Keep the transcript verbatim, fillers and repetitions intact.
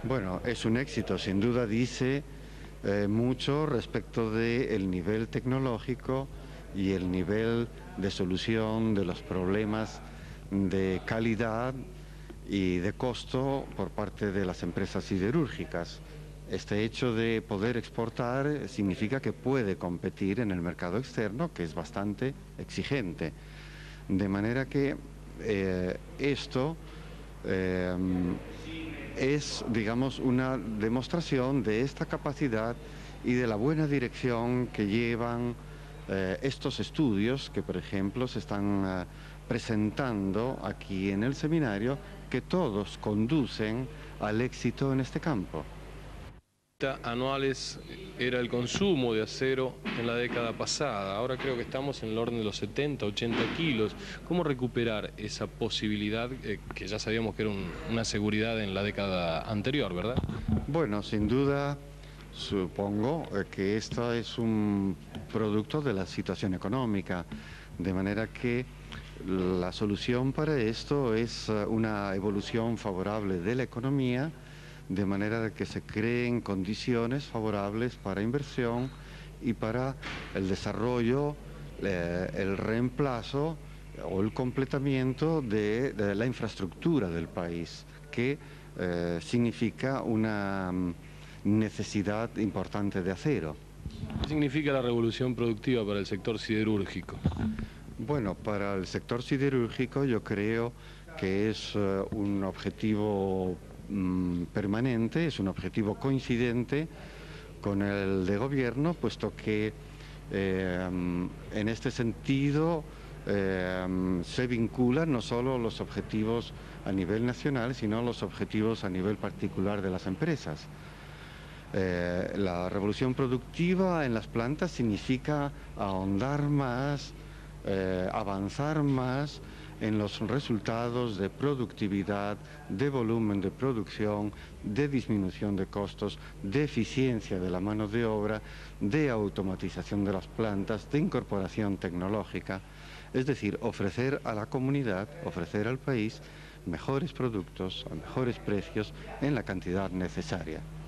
Bueno, es un éxito, sin duda dice eh, mucho respecto del nivel tecnológico y el nivel de solución de los problemas de calidad y de costo por parte de las empresas siderúrgicas. Este hecho de poder exportar significa que puede competir en el mercado externo, que es bastante exigente. De manera que eh, esto eh, es, digamos, una demostración de esta capacidad y de la buena dirección que llevan eh, estos estudios que, por ejemplo, se están eh, presentando aquí en el seminario, que todos conducen al éxito en este campo. Anuales era el consumo de acero en la década pasada. Ahora creo que estamos en el orden de los setenta, ochenta kilos. ¿Cómo recuperar esa posibilidad eh, que ya sabíamos que era un, una seguridad en la década anterior, verdad? Bueno, sin duda, supongo eh, que esto es un producto de la situación económica, de manera que la solución para esto es eh, una evolución favorable de la economía, de manera que se creen condiciones favorables para inversión y para el desarrollo, eh, el reemplazo o el completamiento de, de la infraestructura del país, que eh, significa una mm, necesidad importante de acero. ¿Qué significa la revolución productiva para el sector siderúrgico? Bueno, para el sector siderúrgico yo creo que es uh, un objetivo mm, permanente, es un objetivo coincidente con el de gobierno, puesto que eh, en este sentido eh, se vinculan no solo los objetivos a nivel nacional, sino los objetivos a nivel particular de las empresas. Eh, la revolución productiva en las plantas significa ahondar más, eh, avanzar más en los resultados de productividad, de volumen de producción, de disminución de costos, de eficiencia de la mano de obra, de automatización de las plantas, de incorporación tecnológica. Es decir, ofrecer a la comunidad, ofrecer al país mejores productos a mejores precios en la cantidad necesaria.